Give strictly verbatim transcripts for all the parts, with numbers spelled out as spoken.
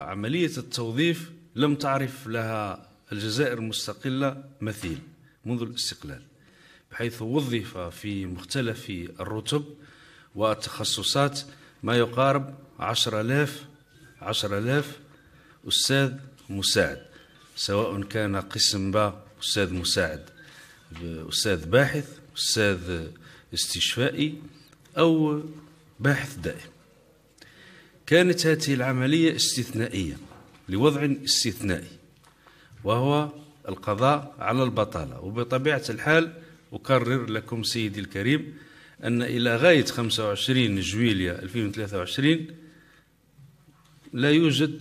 وعملية التوظيف لم تعرف لها الجزائر المستقلة مثيل منذ الاستقلال، بحيث وظف في مختلف الرتب والتخصصات ما يقارب عشر آلاف عشر آلاف أستاذ مساعد، سواء كان قسم باء أستاذ مساعد، أستاذ باحث، أستاذ استشفائي، أو باحث دائم. كانت هذه العملية استثنائية لوضع استثنائي، وهو القضاء على البطالة. وبطبيعة الحال أكرر لكم سيدي الكريم أن إلى غاية خمسة وعشرين جويلية ألفين وثلاثة وعشرين لا يوجد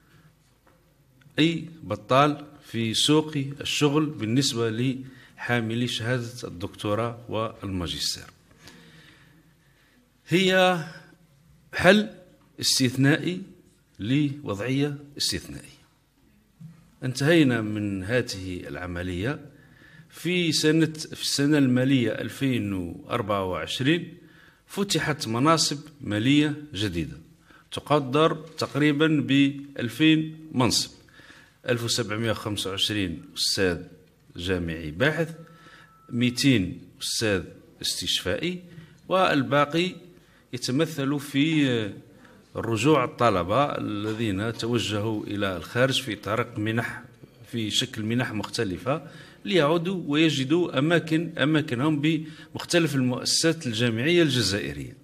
أي بطال في سوق الشغل بالنسبة لحاملي شهادة الدكتوراه والماجستير. هي حل استثنائي لوضعية استثنائية. انتهينا من هذه العملية في سنة في السنة المالية ألفين وأربعة وعشرين. فتحت مناصب مالية جديدة تقدر تقريبا ب ألفين منصب، ألف وسبعمائة وخمسة وعشرين أستاذ جامعي باحث، مئتين أستاذ استشفائي، والباقي يتمثل في رجوع الطلبة الذين توجهوا إلى الخارج في طريق منح في شكل منح مختلفة ليعودوا ويجدوا أماكن أماكنهم بمختلف المؤسسات الجامعية الجزائرية.